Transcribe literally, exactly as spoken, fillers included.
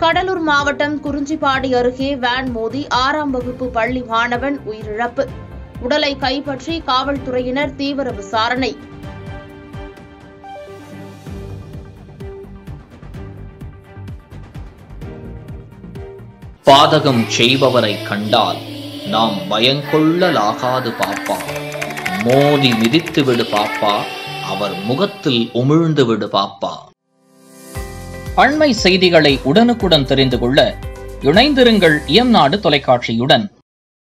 கடலூர் மாவட்டம் குறிஞ்சிப்பாடி அருகே வேன் மோதி ஆறாம் வகுப்பு பள்ளி மாணவன் உயிரிழப்பு. உடலை கைப்பற்றி காவல்துறையினர் தீவிர விசாரணை. பாதகம் செய்பவரை கண்டால் நாம் பயங்கொள்ளலாகாது பாப்பா. மோதி மிதித்து விடு பாப்பா, அவர் முகத்தில் உமிழ்ந்து விடு பாப்பா. அண்மை செய்திகளை உடனுக்குடன் தெரிந்து கொள்ள இணைந்திருங்கள் எம் நாடு தொலைக்காட்சியுடன்.